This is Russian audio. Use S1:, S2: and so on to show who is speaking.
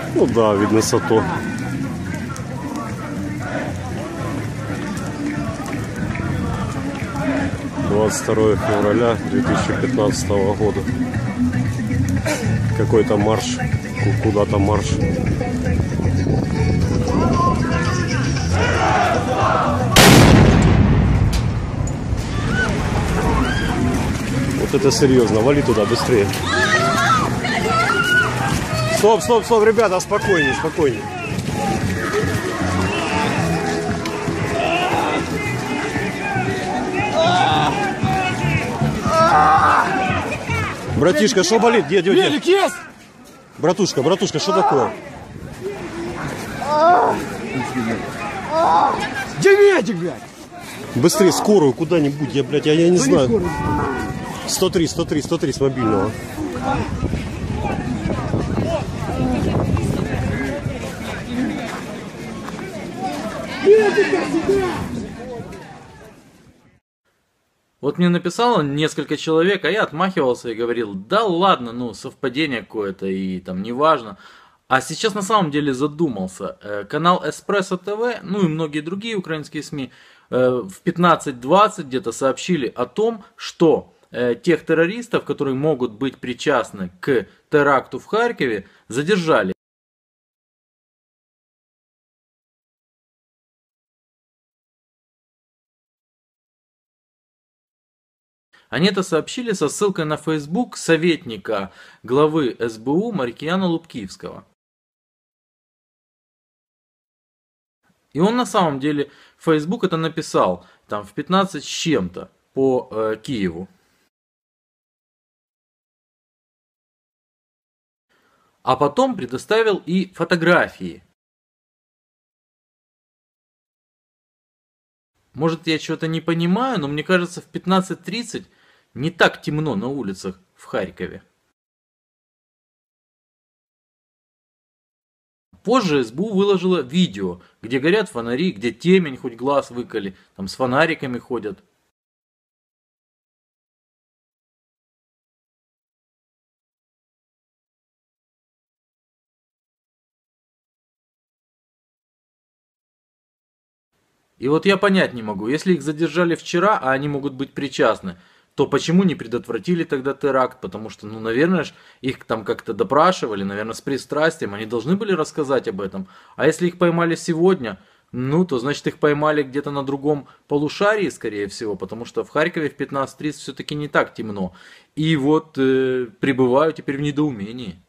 S1: Ну да, видно Сато. «22 февраля 2015 года». Какой-то марш, куда-то марш. Вот это серьезно, вали туда быстрее. Стоп, стоп, стоп, ребята, спокойнее, спокойнее. Братишка, что болит? Где?
S2: Велик есть!
S1: Братушка, что такое?
S2: Где медик, блядь?
S1: Быстрее, скорую куда-нибудь, я не знаю. 103 с мобильного.
S3: Вот мне написало несколько человек, а я отмахивался и говорил, да ладно, ну совпадение какое-то и там неважно. А сейчас на самом деле задумался. Канал Эспрессо ТВ, ну и многие другие украинские СМИ в 15:20 где-то сообщили о том, что тех террористов, которые могут быть причастны к теракту в Харькове, задержали. Они это сообщили со ссылкой на Facebook советника главы СБУ Маркияна Лубкивского. И он на самом деле в Facebook это написал там в 15 с чем-то по Киеву. А потом предоставил и фотографии. Может, я чего-то не понимаю, но мне кажется, в 15:30 не так темно на улицах в Харькове. Позже СБУ выложила видео, где горят фонари, где темень, хоть глаз выколи, там с фонариками ходят. И вот я понять не могу, если их задержали вчера, а они могут быть причастны, то почему не предотвратили тогда теракт? Потому что, ну, наверное, их там как-то допрашивали, наверное, с пристрастием, они должны были рассказать об этом. А если их поймали сегодня, ну, то значит их поймали где-то на другом полушарии, скорее всего, потому что в Харькове в 15:30 все-таки не так темно. И вот пребываю теперь в недоумении.